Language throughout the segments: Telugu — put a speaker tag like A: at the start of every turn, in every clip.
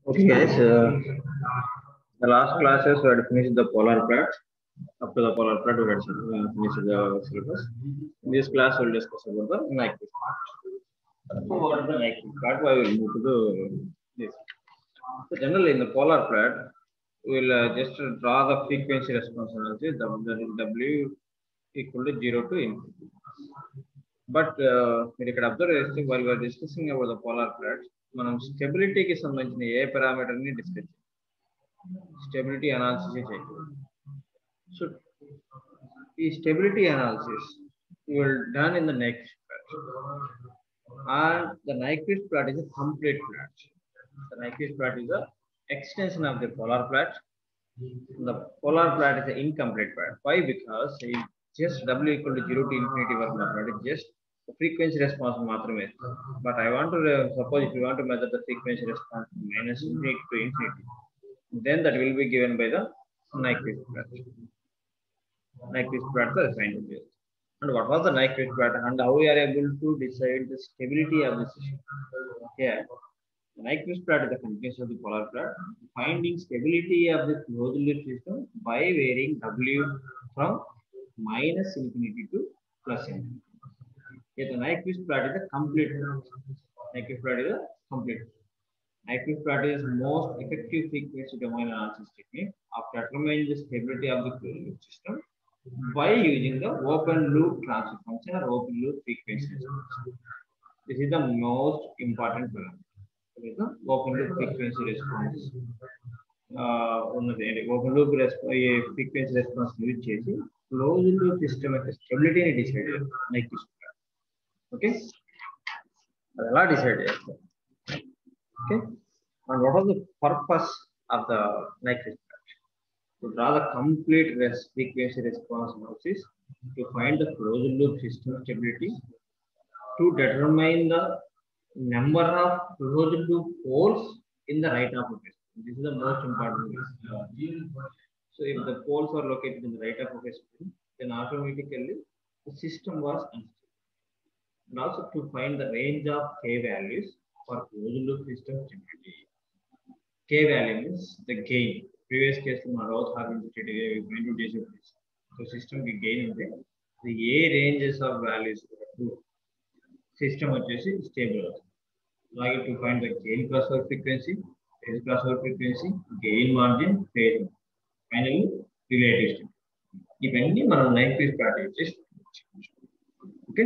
A: Okay, guys. The last classes we had finished the polar plot. Up to the polar plot, we had finished the syllabus. In this class, we'll discuss about the Nyquist plot. So, what is the Nyquist plot? Why we'll move to the this. So, generally, in the polar plot, we'll just draw the frequency response analysis. W equal to 0 to infinity. But మీరు ఇక్కడ అబ్జర్వ్ చేస్తే while we are discussing about the polar plot, మనం స్టెబిలిటీకి సంబంధించిన ఏ పారామీటర్ని డిస్కస్ స్టెబిలిటీ అనాలిసిస్ చేయాలి. సో ఈ stability analysis will done in the Nyquist plot, and the Nyquist plot is a complete plot. The Nyquist plot is a extension of the polar plot. The polar plot is an incomplete plot. Why? Because it just W equal to 0 to infinity was not just the frequency response matrame. But I want to suppose if you want to measure the frequency response from minus infinity to infinity, then that will be given by the Nyquist plot. Nyquist plot is assigned to. And what was the Nyquist plot and how we are able to decide the stability of the system? Here, the Nyquist plot is the continuation of the polar plot, finding stability of the closed loop system by varying W from minus infinity to plus infinity. Here, the Nyquist plot is a complete plot. Nyquist plot is a complete. Nyquist plot is most effective frequency domain analysis technique of determining the stability of the closed loop system by using the open loop transfer function or open loop frequency response. This is the most important parameter. It is the open loop frequency response. Open loop frequency response use chesi closed loop system యొక్క stability ni decide చేయాలి Nyquist plot. Okay, అది ఎలా డిసైడ్ చేస్తారు? Okay, and what was the purpose of the Nyquist plot? To draw the complete frequency response analysis to find the closed loop system stability, to determine the number of closed loop poles in the right half of a spring. This is the most important. So if the poles are located in the right half of a spring, then automatically the system was unstable. And also to find the range of K values for closed loop system stability. K value means the gain. Previous case in our oath having to so system ki gain is the A ranges of values system వచ్చేసి stable అవుతుంది. Like to find the gain crossover frequency, phase crossover frequency, gain margin, phase, finally relative stability. ఇవన్నీ మనం Nyquist plot చేసి okay.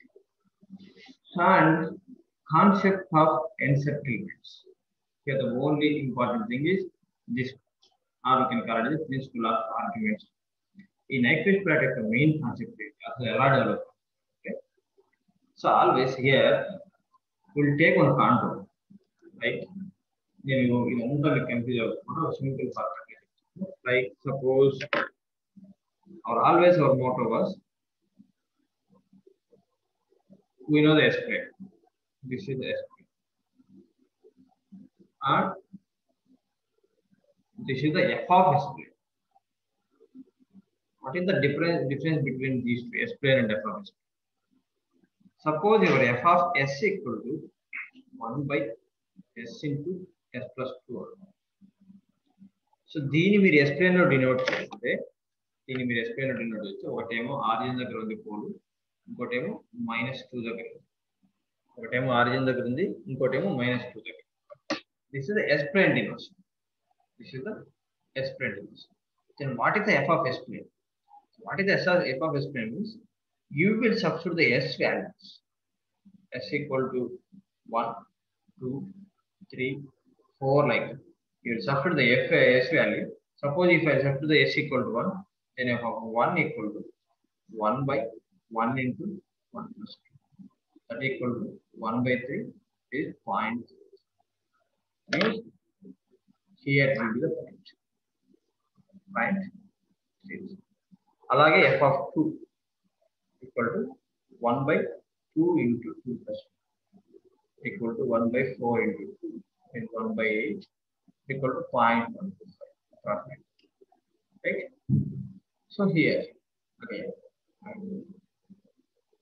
A: And concept of encirclements. Here the only important thing is this, or we can call it the principle of arguments. In Nyquist plot, the main concept is develop. Okay, so always here we'll take one contour, right? Then you know we can see a simple part. Like suppose, or always our motto was, we know the S plane. This is the S plane, and this is the f of S plane. What is the difference between these two, S plane and f of S plane? Suppose your f of S equal to 1 by S into S plus 2. So దీని మీరు S plane లో డినోట్ చేస్తే ఒకటేమో ఆరిజిన్ దగ్గర ఉంది పోల్, ఇంకోటేమో -2 దగ్గర ఉంది. ఒకటేమో ఆరిజిన్ దగ్గర ఉంది, ఇంకోటేమో -2 దగ్గర. This is the S plane dimension. This is the S plane dimension. Then what is the f of S plane? What is the f of S plane means? You will substitute the S values. S equal to 1, 2, 3, 4 like that. You will substitute the S value. Suppose if I substitute the S equal to 1, then f of 1 equal to 1 by 1 into 1 plus 2. That equal to 1 by 3 is 0.3. Means here will be the point. 0.3. అలాగే f of 2 equal to 1 by 2 into 2 plus 2 equal to 1 by 4 into 2 and 1 by 8 equal to 0.125. Right? So here again,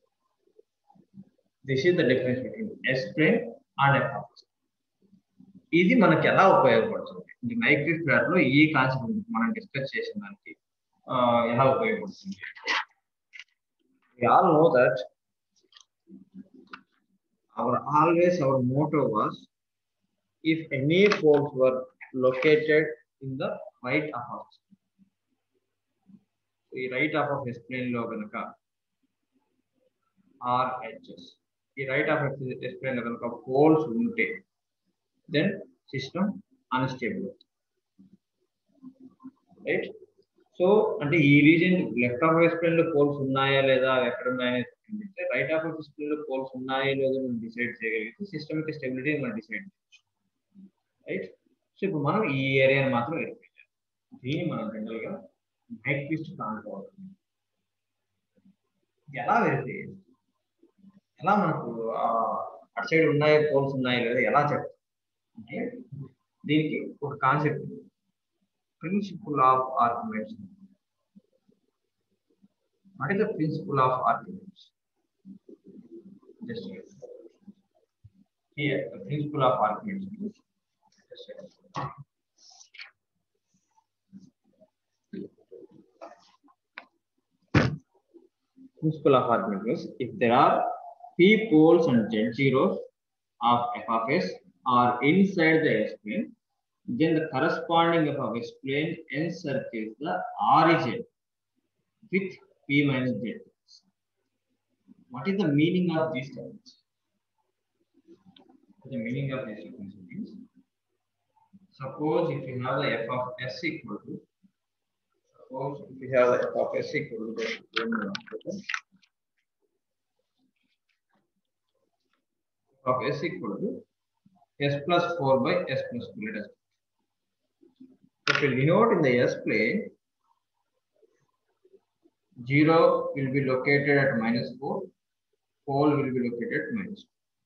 A: this is the difference between S plane and f of S. ఇది మనకి ఎలా ఉపయోగపడుతుంది ఈ నైక్విస్ట్ ప్లాట్ లో ఈ కాన్సెప్ట్ మనం డిస్కస్ చేసిన దానికి ఎలా ఉపయోగపడుతుంది. We all know that our motto was, if any poles were located in the right half of the right half of S plane లో గనుక RHS ఈ రైట్ హాఫ్ S plane లో గనుక పోల్స్ ఉంటే then system unstable, right. So అంటే ఈ region left half S plane లో పోల్స్ ఉన్నాయా లేదా ఎక్కడ ఉన్నాయని రైట్ హాఫ్ S plane లో పోల్స్ ఉన్నాయా లేదా మనం డిసైడ్ చేయగలిగితే సిస్టమ్ యొక్క స్టెబిలిటీ మనం డిసైడ్ చేయొచ్చు, రైట్. సో ఇప్పుడు మనం ఈ ఏరియాని మాత్రం వెరిఫై దీన్ని మనం జనరల్ గా నైక్విస్ట్ ప్లాట్ అవుతుంది. ఎలా వెరిఫై, ఎలా మనకు అటు సైడ్ ఉన్నాయి పోల్స్ ఉన్నాయి లేదా ఎలా చెప్తాం అంటే దీనికి ఒక concept principle of arguments. What is the principle of arguments? Just here the principle of arguments is principle of argument is, if there are p poles and z zeros of f of s are inside the S plane, then the corresponding f of S plane encircles the origin with p minus z. What is the meaning of these terms? The meaning of this means, suppose if you have the f of s equal to, suppose if you have the f of s equal to of s equal to s plus 4 by s plus 2. Let us, if we denote in the S plane, 0 will be located at -4, pole will be located at -2.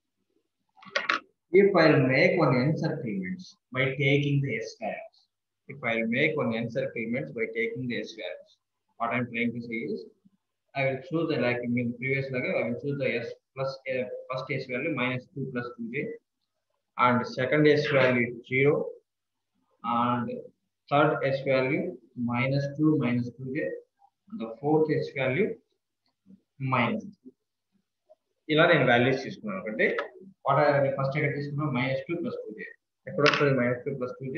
A: If I'll make one encirclement by taking the S values, if I'll make one encirclement by taking the S values, what I'm trying to say is, I will choose the, like in the previous leg, I will choose the S plus first S value -2 plus 2j, and second S value 0, and third S value -2 minus 2j, and the fourth S value -3. ఇలా నేను వాల్యూస్ తీసుకున్నాను అంటే వాట్ ఫస్ట్ ఎక్కడ తీసుకున్నాను -2 plus 2j, ఎక్కడ వస్తుంది -2 plus 2j,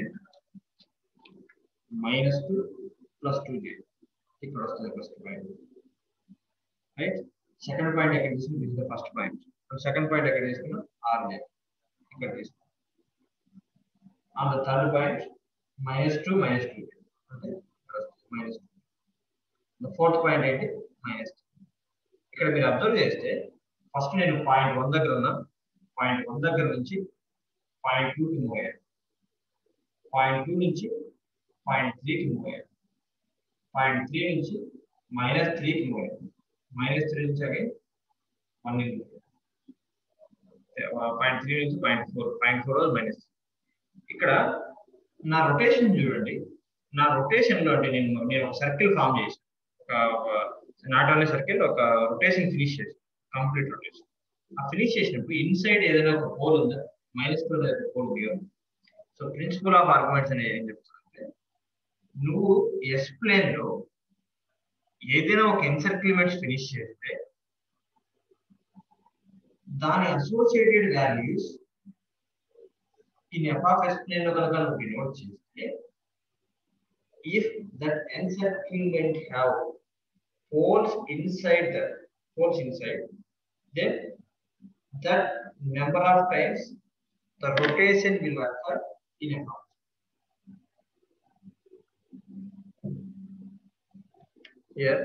A: -2 plus 2j ఇక్కడ వస్తుంది first point, right. Second point ఎక్కడ తీసుకున్నాం, this is the first point. Second point ఎక్కడ తీసుకున్నాం rj ఇక్కడ తీసుకున్నాం. On the third point -2 minus 2j అంటే -2. ద ఫోర్త్ పాయింట్ ఏంటి -3. ఇక్కడ మీరు అబ్జర్వ్ చేస్తే ఫస్ట్ నేను పాయింట్ 1 దగ్గర ఉన్నా, పాయింట్ 1 దగ్గర నుంచి పాయింట్ 2 కి మూవ్ అయ్యాను, పాయింట్ 2 నుంచి పాయింట్ 3 కి మూవ్ అయ్యాను, పాయింట్ 3 నుంచి -3 కి మూవ్ అయ్యాను, -3 నుంచి అగైన్ 1 కి మూవ్ అయ్యాను, పాయింట్ 3 నుంచి పాయింట్ 4 -3. ఇక్కడ నా రొటేషన్ చూడండి, నా రొటేషన్ లో అంటే నేను ఒక సర్కిల్ ఫామ్ చేసి, ఒక నాట్ ఓన్లీ సర్కిల్, ఒక రొటేషన్ ఫినిష్ చేసి, కంప్లీట్ రొటేషన్. ఆ ఫినిష్ చేసినప్పుడు ఇన్సైడ్ ఏదైనా ఒక పోల్ ఉందా, -2 దగ్గర పోల్ ఉంది. సో ప్రిన్సిపల్ ఆఫ్ ఆర్గ్యుమెంట్స్ అనేది ఏం చెప్తుందంటే, నువ్వు ఎస్ ప్లేన్ లో ఏదైనా ఒక ఎన్సర్క్లిమెంట్స్ ఫినిష్ చేస్తే దాని associated values in f of s plane లో కనుక నువ్వు డినోట్ చేస్తే, if that encirclement have poles inside, then that number of times the rotation will occur in f of. Here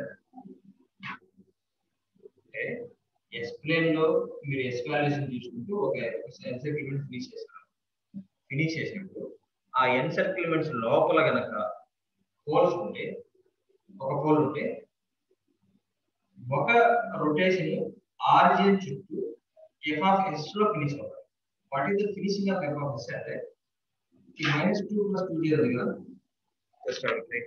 A: okay, S plane లో మీరు S values తీసుకుంటూ ఒక ఎన్సర్క్లిమెంట్ ఫినిష్ చేసినప్పుడు ఆ ఎన్సర్క్లిమెంట్స్ లోపల గనక పోల్స్ ఉంటే, ఒక పోల్ ఉంటే ఒక రొటేషన్ ఆరిజిన్ చుట్టూ f of s లో ఫినిష్ అవ్వాలి. What is the finishing of f of s అంటే ఈ -2 plus 2j ఉంది కదా, జస్ట్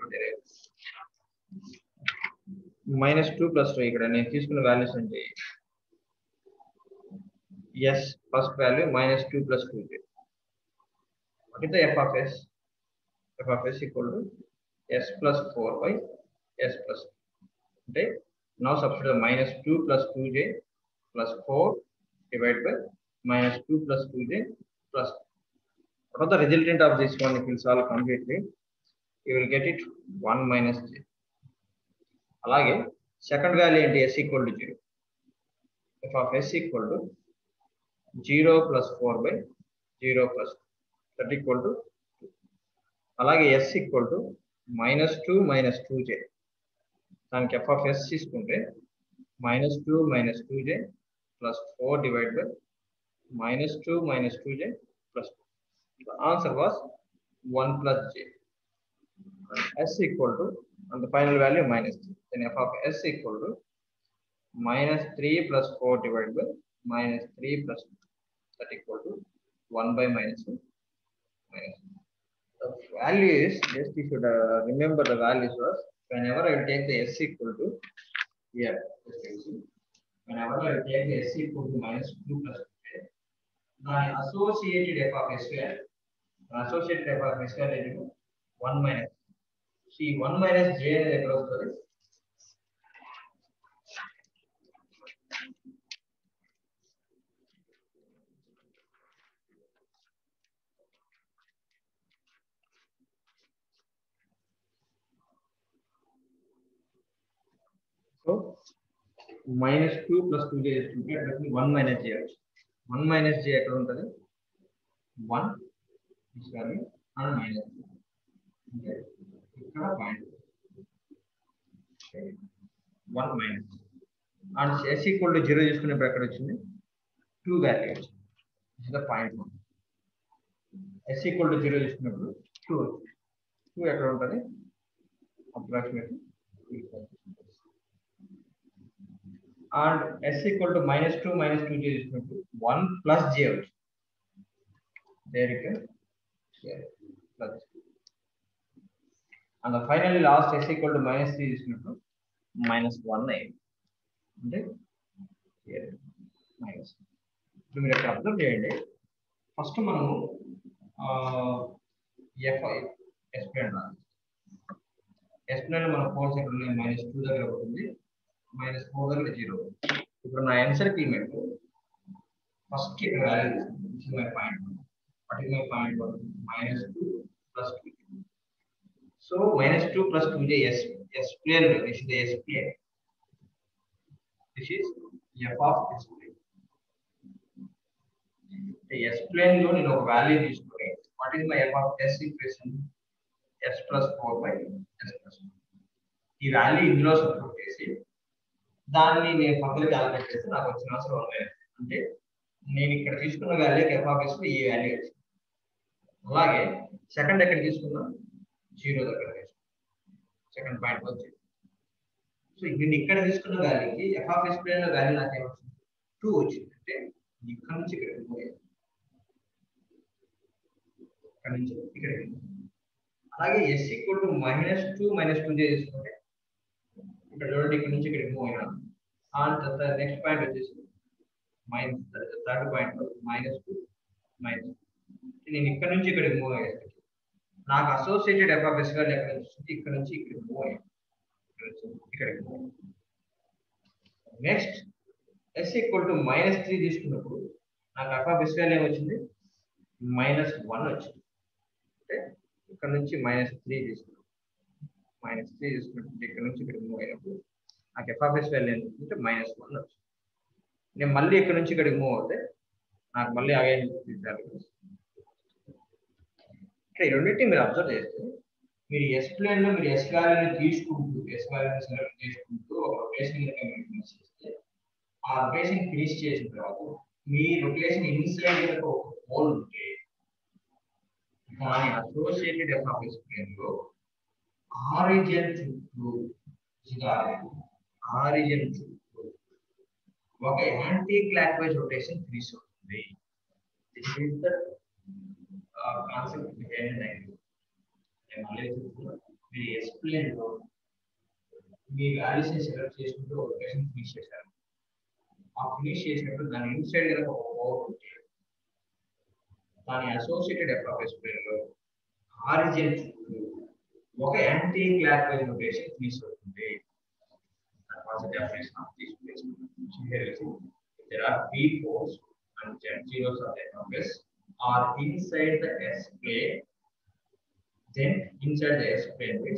A: -2 plus 2 ఇక్కడ నేను తీసుకున్న వాల్యూస్ అంటే s first value -2 plus 2j, What is the f of s? F of s equal to s plus 4 by s plus 2. Okay. Now substitute minus 2 plus 2j plus 4 divided by minus 2 plus 2j plus 2. What are the resultant of this one? If you solve completely, you will get it 1 minus j. అలాగే సెకండ్ వాల్యూ ఏంటి? s equal to 0. f of s equal to 0 plus 4 by 0 plus 2. That equal to 2. అలాగే s equal to minus 2 minus 2j. దానికి f of s తీసుకుంటే minus 2 minus 2j plus 4 divided by minus 2 minus 2j plus 2. The answer was 1 plus j. S equal to, and the final value minus 3. Then f of s equal to minus 3 plus 4 divided by minus 3 plus 2. That equal to 1 by minus 2. Minus 2. The value is, just you should remember the values was, whenever I will take the s equal to, here, whenever I will take the s equal to minus 2 plus 2, the associated f of s square, the associated f of s square is 1 minus. See, 1 minus j is equal to so minus 2 plus 2j is 1 minus j. 1 minus j ఎక్కడ ఉంటుంది? 1 this value and minus 2. Okay, ఇక్కడ point 1 minus and s equal to 0 తీసుకున్నప్పుడు ఎక్కడ వచ్చింది? 2 వాల్యూ వచ్చింది. this is the point 1. s equal to 0 తీసుకున్నప్పుడు 2 వచ్చింది. 2 ఎక్కడ ఉంటుంది? approximately and s equal to minus 2 minus 2j is equal to 1 plus j. There you go. Here plus. And the finally last s equal to minus 3 is equal to minus 1 9. Okay. Here minus. ఇప్పుడు మీరు ఇక్కడ అబ్జర్వ్ చేయండి. ఫస్ట్ మనము s ప్లేన్ రాయాలి. s ప్లేన్ మన 4 సెకండ్ minus 2 దగ్గర ఉంటుంది. minus 4 దగ్గర 0. ఇప్పుడు నా ఎన్సర్కిల్మెంట్ ఫస్ట్ ఇక్కడ value this is my point 1. What is my point 1? minus 2 plus 2. So minus 2 plus 2j s plane. This is the s plane. This is f of s plane. The s plane లో నేను ఒక వాల్యూ తీసుకొని what is my f of s equation? s plus 4 by s plus 2. ఈ వాల్యూ ఇందులో సబ్స్టిట్యూట్ చేసి దాన్ని నేను ఫర్దర్ క్యాలిక్యులేట్ చేస్తే నాకు వచ్చిన ఆన్సర్ 1 అంటే నేను ఇక్కడ తీసుకున్న వాల్యూకి f of s ఈ వాల్యూ వచ్చింది. అలాగే సెకండ్ ఎక్కడ తీసుకున్నా 0 దగ్గర సెకండ్ పాయింట్ వచ్చింది. సో నేను ఇక్కడ తీసుకున్న వాల్యూకి f of s ప్లేన్ లో వాల్యూ నాకు ఏమొచ్చింది? 2 వచ్చింది. అంటే ఇక్కడ నుంచి ఇక్కడికి పోయాను, ఇక్కడ నుంచి ఇక్కడికి. అలాగే s equal to minus 2 minus 2j తీసుకుంటే ఇక్కడ చూడండి ఇక్కడ నుంచి ఇక్కడికి మూవ్ అయినా అండ్ నెక్స్ట్ పాయింట్ వచ్చేసి minus third point minus 2 minus. నేను ఇక్కడ నుంచి ఇక్కడికి మూవ్ అయ్యాను. నాకు associated f of s value ఎక్కడ వచ్చింది? ఇక్కడ నుంచి ఇక్కడికి మూవ్ అయ్యాను, ఇక్కడికి. Next s equal to minus 3 తీసుకున్నప్పుడు నాకు f of s వాల్యూ ఏమొచ్చింది? minus 1 వచ్చింది. అంటే ఇక్కడ నుంచి minus 3 తీసుకున్నాను. minus 3 తీసుకున్నప్పుడు ఇక్కడ నుంచి ఇక్కడ మూవ్ అయినప్పుడు నాకు f of s వాల్యూ ఏంటంటే minus 1 వచ్చింది. నేను మళ్ళీ ఇక్కడ నుంచి ఇక్కడికి మూవ్ అవుతే నాకు మళ్ళీ అగైన్ ఇక్కడ రెండింటిని మీరు అబ్జర్వ్ చేస్తే మీరు s ప్లేన్ లో మీరు s వాల్యూని తీసుకుంటూ s వాల్యూని సెలెక్ట్ చేసుకుంటూ ఒక రొటేషన్ ఫినిష్ చేస్తే ఆ రొటేషన్ ఫినిష్ చేసిన తర్వాత మీ రొటేషన్ ఇన్సైడ్ కనుక ఒక పోల్ ఉంటే దాని associated f of s plane లో ఆరిజిన్ చుట్టూ ఒక anti clock wise rotation finish అవుతుంది. This is the concept behind the మీరు s ప్లేన్ లో మీ వాల్యూస్ ని సెలెక్ట్ చేసుకుంటూ రొటేషన్ ఫినిష్ చేశారు. ఆ ఫినిష్ చేసినప్పుడు దాని ఇన్సైడ్ కనుక ఒక పోల్ ఉంటే దాని associated F of S plane లో ఆరిజిన్ చుట్టూ ఒక యాంటీ క్లాక్ వైజ్ రొటేషన్ తీసుకుంటుంది. What's the definition of this placement? So here is it. If there are p poles and z0s of the f of s are inside the s plane, then inside the s plane is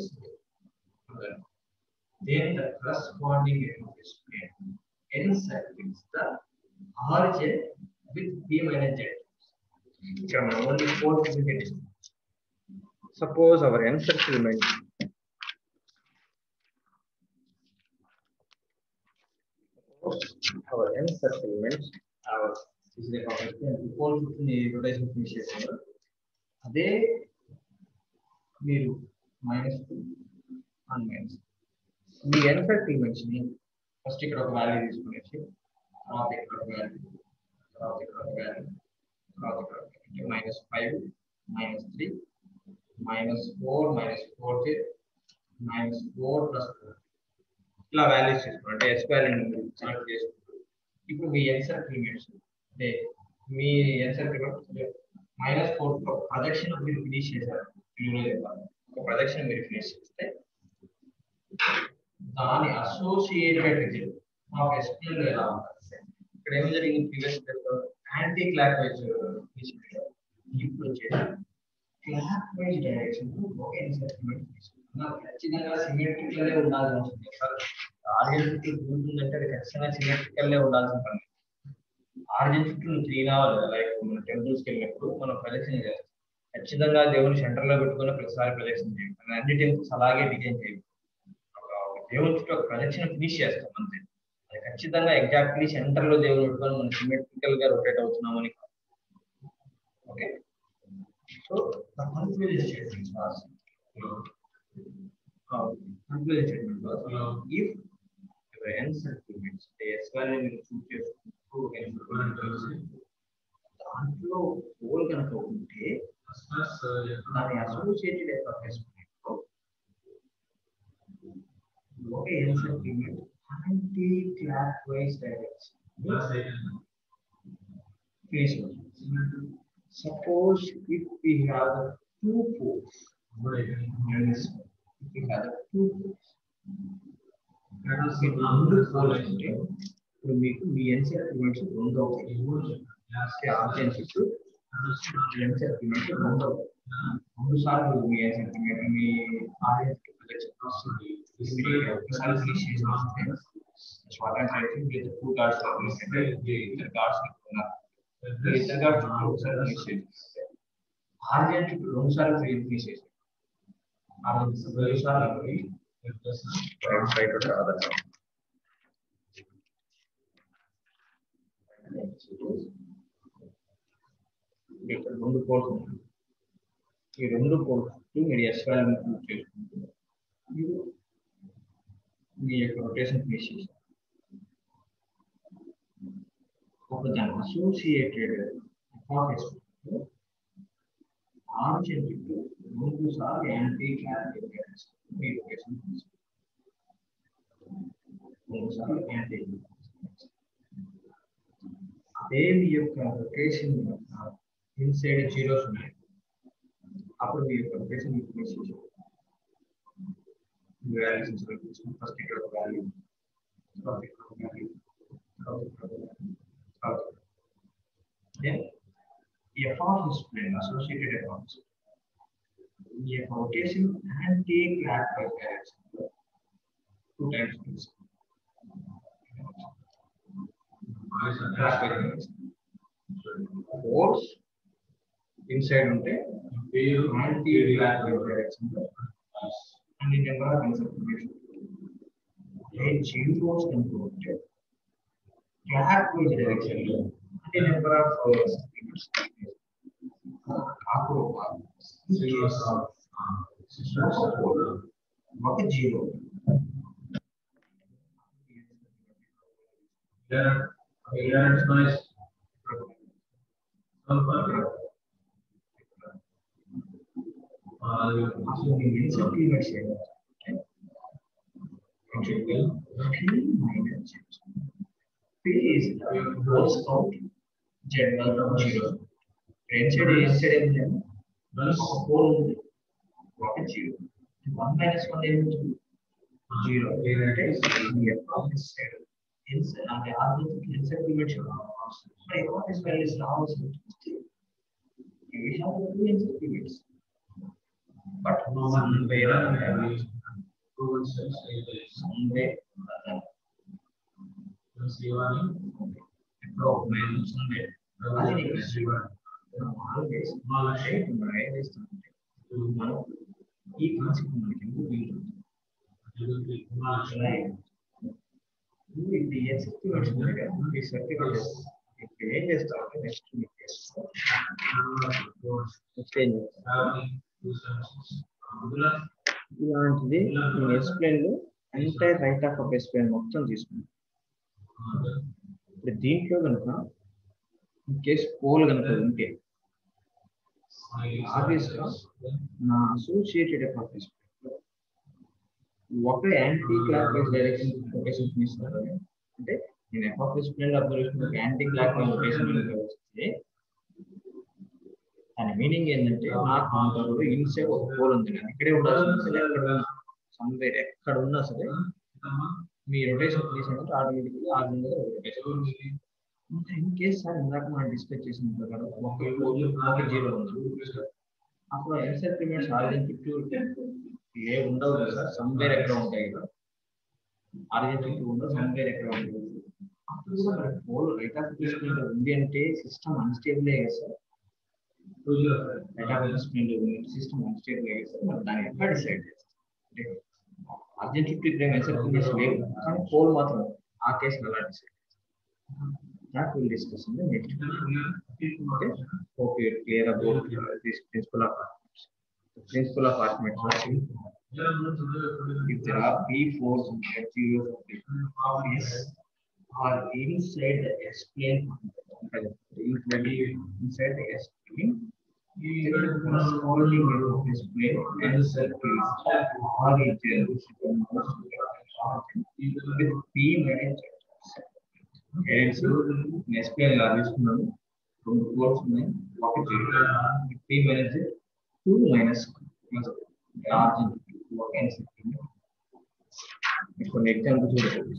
A: then the corresponding f of s plane encircles the origin with p minus z. Here only 4 physical. Suppose our encirclement our is the before rotation finish చేసారు. అదే మీరు -2 and minus మీ ఎన్సర్కిల్మెంట్స్ ని ఫస్ట్ ఇక్కడ ఒక వాల్యూ తీసుకునేసి తర్వాత ఇక్కడ ఒక వాల్యూ తర్వాత ఇక్కడ ఒక వాల్యూ తర్వాత ఇక్కడ -5 -3 -4 -4 -4 ప్లస్ ఇలా వాల్యూస్ చేసుకోండి. అంటే s వాల్యూని సెలెక్ట్ చేసుకుంటూ ఇప్పుడు మీ ఎన్సర్కిల్మెంట్స్ అంటే మీ ఎన్సర్కిల్మెంట్ -4 ప్రొజెక్షన్ మీరు ఫినిష్ చేశారు. ఒక ప్రొజెక్షన్ మీరు ఫినిష్ చేస్తే దాని associated result of s plane లో ఎలా ఉంటుంది? ఇక్కడ ఏం జరిగింది? ప్రీవియస్ యాంటీ క్లాక్ వైజ్ ఇప్పుడు చేశారు. క్లాక్ వైజ్ డైరెక్షన్ ఒక ఎన్సర్కిల్మెంట్ తీసుకుంటున్నారు. ఖచ్చితంగా సిమెట్రికల్ ఉండాల్సి ఉంటుంది. ఆర్జిన్ చుట్టూ ఉంటుందంటే అది ఖచ్చితంగా సిమెట్రికల్ ఉండాల్సిన పని. ఆర్జిన్ చుట్టూ 3 రావాలి. లైక్ మన టెంపుల్స్కి వెళ్ళినప్పుడు మనం ప్రదక్షిణ చేస్తాం. ఖచ్చితంగా దేవుని సెంటర్ లో పెట్టుకుని ప్రతిసారి ప్రదక్షిణ చేయాలి. అన్ని టెంపుల్స్ అలాగే డిజైన్ చేయాలి. దేవుని చుట్టూ ఒక ప్రదక్షిణ ఫినిష్ చేస్తాం అంతే. అది ఖచ్చితంగా ఎగ్జాక్ట్లీ సెంటర్ లో దేవుని పెట్టుకొని మనం సిమెట్రికల్ గా రొటేట్ అవుతున్నామని. Okay, so conclusion statement was if the encirclements the s value ని చూస్ చేసుకుంటూ దాంట్లో హోల్ కనుక ఉంటే దాని అసోసియేటెడ్ ఎఫ్ ఆఫ్ ఎస్ ఒక encirclement anticlockwise direction phase అవుతుంది. Suppose if we have 2 poles, if we have 2 poles, ఇప్పుడు మీకు మీ ఎన్సర్కిల్మెంట్స్ 2 అవుతాయి. ఆర్జిన్ చుట్టూ ఎన్సర్కిల్మెంట్స్ 2 అవుతాయి. 2 సార్లు మీ ఎన్సర్కిల్మెంట్ మీ ఆర్జిన్ చుట్టూ ప్రొజెక్షన్ వస్తుంది. ఒకసారి ఫినిష్ చేస్తే స్వాతంత్ర అయితే 2 కార్డ్స్ అంటే ఇద్దరు కార్డ్స్ ఉన్నారు. ఇద్దరు కార్డ్స్ చుట్టూ ఒకసారి ఫినిష్ చేస్తే ఆర్జిన్ చుట్టూ 2 సార్లు ఫినిష్ చేస్తారు. ఆర్జిన్ 2 సార్లు right side to the other side. ఇక్కడ 2 పోల్స్ ఉన్నాయి. ఈ 2 పోల్స్ మీరు s వాల్యూని చూస్ చేసుకుంటే మీరు మీ యొక్క రొటేషన్ ఫినిష్ చేస్తారు. ఒక దాని అసోసియేటెడ్ ఎఫ్ఆర్ఎస్ ఆర్జిన్ చుట్టూ 2 సార్లు యాంటీ క్లాక్ వైజ్ మీ రొటేషన్ ఫినిష్ అదే మీ యొక్క రొటేషన్ ఇన్సైడ్ జీరోస్ ఉన్నాయి. అప్పుడు మీ యొక్క రొటేషన్ ఫినిష్ చేశారు. ఫస్ట్ ఇక్కడ ఒక value, F of S plane associated F of S మీ యొక్క rotation anticlockwise direction 2 times force inside unte anti clock direction and the number of encirclement zeros controlled clockwise direction and the number of zeros ఒక zero.
B: Yeah, it's nice.
A: Phase goes out general from zero. Inside ఏముంది ఒక పోల్ ఉంది ఒక జీరో 1 - 1 ఏముంది జీరో అంటే f of this side inside and the arithmetic inside dimension so f of this value is now we have to do inside dimensions but somewhere pro minus somewhere always మనం ఈ కాన్సెప్ట్ మనకి ఎందుకు వీలు ఇది ఎక్స్‌క్యూట్ ఈ సర్టిఫికెట్ ఇప్పుడు ఏం చేస్తామంటే నెక్స్ట్ ఇలాంటిది నేను ఎక్స్‌ప్లెయిన్ లో ఎంటైర్ రైట్ ఆఫ్ ఎక్స్‌ప్లెయిన్ మొత్తం తీసుకున్నాను ఇప్పుడు దీంట్లో కనుక ఇన్ కేస్ పోల్ కనుక ఉంటే ఆబ్వియస్గా నా అసోసియేటెడ్ ఎఫ్ ఆఫ్ ఎక్స్‌ప్లెయిన్ ఒక anticlockwise direction rotation తీసుకున్నాను అంటే నేను ఎఫ్ ఆఫ్ ఎక్స్‌ప్లెయిన్ అబ్జర్వేషన్ ఒక యాంటీ క్లాక్ వైజ్ రొటేషన్ వస్తే దాని మీనింగ్ ఏంటంటే నా కాంటూర్ ఇన్సైడ్ ఒక పోల్ ఉంది నేను ఇక్కడే ఉండాల్సిన సరే సమ్వేర్ ఎక్కడ ఉన్నా సరే మీ రొటేషన్ తీసుకుంటే ఆటోమేటిక్గా ఆ విధంగా రొటేషన్ ఇన్ కేస్ సార్ ఇందాక మనం డిస్కస్ చేసిన ప్రకారం ఒక పోల్ ఒక జీరో ఉంది అప్పుడు ఎన్సెంట్రిమెంట్స్ ఆరిజిన్ చుట్టూ ఏ ఉండవు కదా సార్ సమ్వేర్ ఎక్కడ ఉంటాయి కదా ఆరిజిన్ చుట్టూ ఉండవు సమ్వేర్ ఎక్కడ ఉంటాయి అప్పుడు కూడా మనకి పోల్ రైట్ ఆఫ్ ఎక్స్‌ప్లెయిన్ ఉంది అంటే సిస్టమ్ అన్స్టేబుల్ కదా sir right of S plane system unstable కదా సార్ మనం దాన్ని ఎట్లా డిసైడ్ చేస్తాం అంటే ఆరిజిన్ చుట్టూ ఇక్కడ ఎన్సెంట్రిమెంట్స్ లేవు కానీ పోల్ మాత్రం ఆ కేసులో ఎలా decide that will discuss in the next video. Okay, hope you are clear about this principle of arithmetic. The principle of arithmetic is simple. If there are p force and zeros of s are inside the s plane, inside the s plane, there is corresponding of this plane and circles origin with p minus ఎస్పీఎల్ తీసుకున్నాను రెండు కోర్స్ ఉన్నాయి ఒకటి p మైనస్ 2 మైనస్ ఆర్జిన్ ఒక ఎన్సెంట్రిమెంట్ కొన్ని ఎగ్జాంపుల్ చూడండి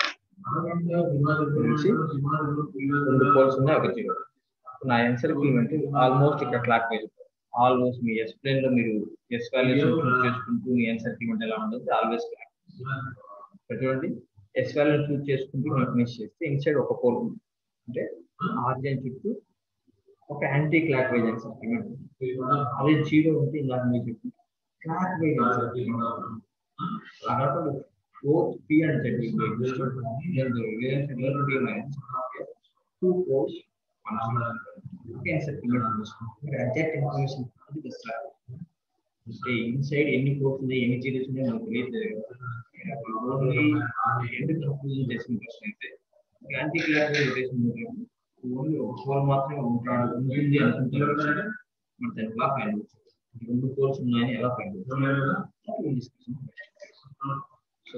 A: రెండు కోర్స్ ఉన్నాయి ఒక జీరో నా ఎన్సెంట్రిమెంట్ ఆల్మోస్ట్ ఇక్కడ క్లాక్ వైజ్ ఆల్మోస్ట్ మీ ఎస్ ప్లేన్ లో మీరు ఎస్ వాల్యూస్ చూస్ చేసుకుంటూ మీ ఎన్సెంట్రిమెంట్ ఎలా ఉంటుంది ఆల్వేస్ క్లాక్ చూడండి ఎస్ వాల్యూ చూస్ చేసుకుంటూ ఫినిష్ చేస్తే ఇన్సైడ్ ఒక పోల్ ఉంది అంటే ఆర్జిన్ చుట్టూ ఒక యాంటీ క్లాక్ వైజ్ ఎన్సెంట్రిమెంట్ అదే జీరో ఉంటే ఇందాక మీరు చెప్పి clockwise encirclement both p and z will be existed then the relation will be minus 2 poles 1 encentrimeter exact information అది ఇస్తారు అంటే ఇన్సైడ్ ఎన్ని పోల్స్ ఉన్నాయి ఎన్ని జీరోస్ ఉన్నాయి మనకు తెలియదు ఓన్లీ ఎండ్ కన్క్లూజన్ చేసిన ప్రశ్న అయితే anti clock wise rotation only ఒక పోల్ మాత్రమే ఉంటుంది అనుకుంటారు మనం దాన్ని ఎలా ఫైండ్ అవుతుంది రెండు పోల్స్ ఉన్నాయని ఎలా ఫైండ్ అవుతుంది డిస్కషన్ సో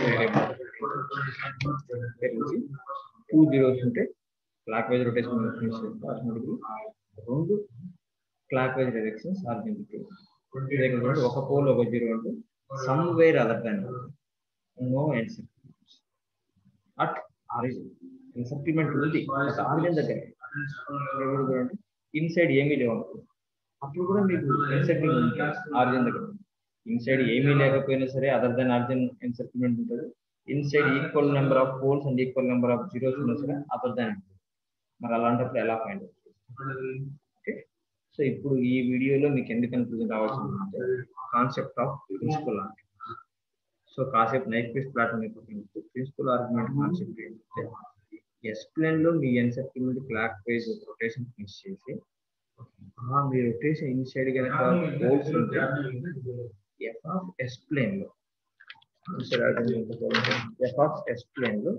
A: టూ జీరోస్ ఉంటే క్లాక్ వైజ్ రొటేషన్ రెండు క్లాక్ వైజ్ డైరెక్షన్స్ ఆర్జిన్ ఒక పోల్ ఒక జీరో అంటే somewhere other than no encirclements at origin encirclement ఉంది బట్ ఆరిజిన్ దగ్గర ఇన్సైడ్ ఏమీ లేవు అప్పుడు కూడా మీకు ఎన్సెంట్రిమెంట్ ఆరిజిన్ దగ్గర ఇన్సైడ్ ఏమీ లేకపోయినా సరే అదర్ దాన్ ఆరిజిన్ ఎన్సెంట్రిమెంట్ ఉంటుంది inside equal number of poles and equal number of zeros ఉన్నా సరే అదర్ దాన్ మరి అలాంటప్పుడు ఎలా ఫైండ్ అవుతుంది ఓకే సో ఇప్పుడు ఈ వీడియోలో మీకు ఎందుకు కన్ఫ్యూజన్ రావాల్సిందంటే concept of principle argument so concept Nyquist platonic principle argument concept ఏంటంటే ఎస్ ప్లేన్ లో మీ encirclement clock wise rotation finish చేసి మీ రొటేషన్ ఇన్సైడ్ కనుక పోల్స్ ఉంటే f of s plane లో f of s plane లో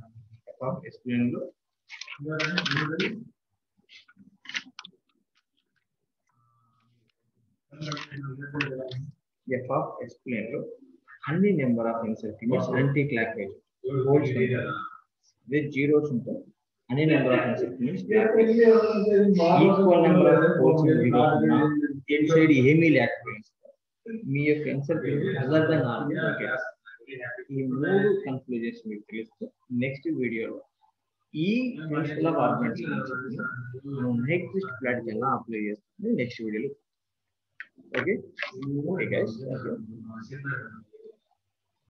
A: అన్ని number of encirclements anticlockwise poles with zeros ఉంటే any number of insect means equal number of poles విడిపోతున్నా inside ఏమీ లేకపోయింది మీ యొక్క inset other than normal brackets ఈ మూడు కన్క్లూజన్స్ మీకు తెలిస్తే నెక్స్ట్ వీడియోలో ఈ ప్రిన్సిపల్ ఆఫ్ ఆర్గ్యుమెంట్స్ మనం నెక్స్ట్ ఫ్లాట్ ఎలా అప్లై చేస్తుంది నెక్స్ట్ వీడియోలో ఓకే ఓకే గైస్